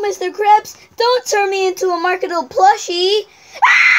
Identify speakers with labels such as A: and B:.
A: Mr. Krabs, don't turn me into a marketable plushie. Ah!